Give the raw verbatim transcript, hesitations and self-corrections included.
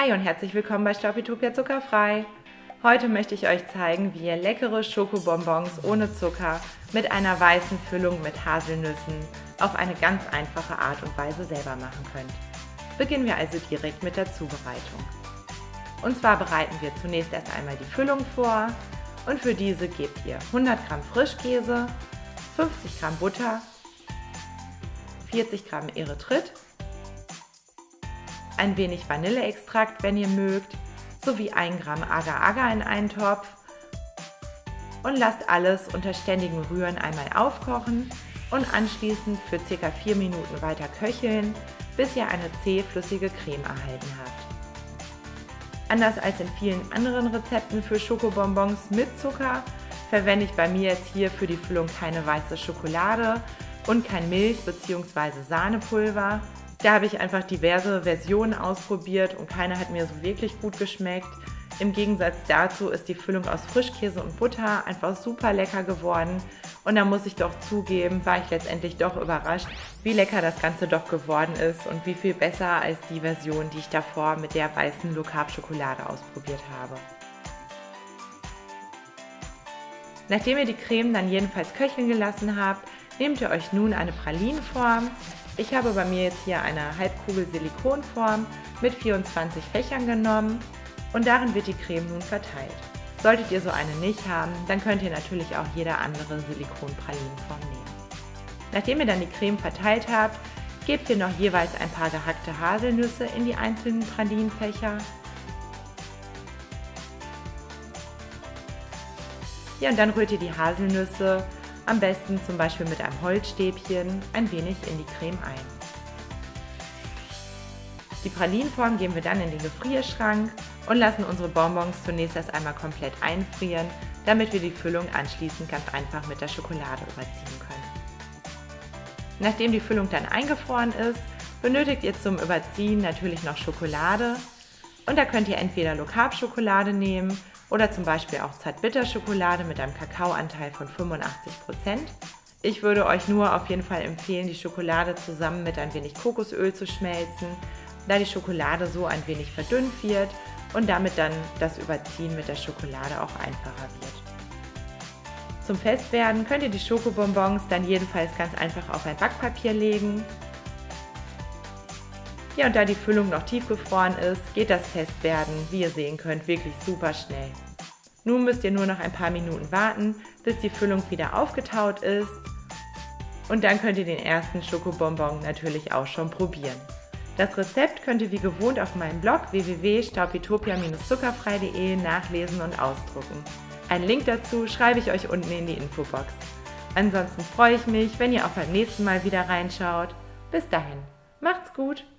Hi und herzlich willkommen bei Staupitopia Zuckerfrei. Heute möchte ich euch zeigen, wie ihr leckere Schokobonbons ohne Zucker mit einer weißen Füllung mit Haselnüssen auf eine ganz einfache Art und Weise selber machen könnt. Beginnen wir also direkt mit der Zubereitung. Und zwar bereiten wir zunächst erst einmal die Füllung vor und für diese gebt ihr hundert Gramm Frischkäse, fünfzig Gramm Butter, vierzig Gramm Erythrit, ein wenig Vanilleextrakt, wenn ihr mögt, sowie ein Gramm Agar-Agar in einen Topf und lasst alles unter ständigem Rühren einmal aufkochen und anschließend für ca. vier Minuten weiter köcheln, bis ihr eine zähflüssige Creme erhalten habt. Anders als in vielen anderen Rezepten für Schokobonbons mit Zucker, verwende ich bei mir jetzt hier für die Füllung keine weiße Schokolade und kein Milch- bzw. Sahnepulver. Da habe ich einfach diverse Versionen ausprobiert und keine hat mir so wirklich gut geschmeckt. Im Gegensatz dazu ist die Füllung aus Frischkäse und Butter einfach super lecker geworden. Und da muss ich doch zugeben, war ich letztendlich doch überrascht, wie lecker das Ganze doch geworden ist und wie viel besser als die Version, die ich davor mit der weißen Low-Carb-Schokolade ausprobiert habe. Nachdem ihr die Creme dann jedenfalls köcheln gelassen habt, nehmt ihr euch nun eine Pralinenform. Ich habe bei mir jetzt hier eine Halbkugel Silikonform mit vierundzwanzig Fächern genommen und darin wird die Creme nun verteilt. Solltet ihr so eine nicht haben, dann könnt ihr natürlich auch jede andere Silikon-Pralinenform nehmen. Nachdem ihr dann die Creme verteilt habt, gebt ihr noch jeweils ein paar gehackte Haselnüsse in die einzelnen Pralinenfächer. Ja, und dann rührt ihr die Haselnüsse am besten zum Beispiel mit einem Holzstäbchen ein wenig in die Creme ein. Die Pralinenform geben wir dann in den Gefrierschrank und lassen unsere Bonbons zunächst erst einmal komplett einfrieren, damit wir die Füllung anschließend ganz einfach mit der Schokolade überziehen können. Nachdem die Füllung dann eingefroren ist, benötigt ihr zum Überziehen natürlich noch Schokolade und da könnt ihr entweder Low-Carb-Schokolade nehmen oder zum Beispiel auch Zartbitterschokolade mit einem Kakaoanteil von fünfundachtzig Prozent. Ich würde euch nur auf jeden Fall empfehlen, die Schokolade zusammen mit ein wenig Kokosöl zu schmelzen, da die Schokolade so ein wenig verdünnt wird und damit dann das Überziehen mit der Schokolade auch einfacher wird. Zum Festwerden könnt ihr die Schokobonbons dann jedenfalls ganz einfach auf ein Backpapier legen. Ja, und da die Füllung noch tiefgefroren ist, geht das Festwerden, wie ihr sehen könnt, wirklich super schnell. Nun müsst ihr nur noch ein paar Minuten warten, bis die Füllung wieder aufgetaut ist. Und dann könnt ihr den ersten Schokobonbon natürlich auch schon probieren. Das Rezept könnt ihr wie gewohnt auf meinem Blog w w w punkt staupitopia Bindestrich zuckerfrei punkt de nachlesen und ausdrucken. Einen Link dazu schreibe ich euch unten in die Infobox. Ansonsten freue ich mich, wenn ihr auch beim nächsten Mal wieder reinschaut. Bis dahin, macht's gut!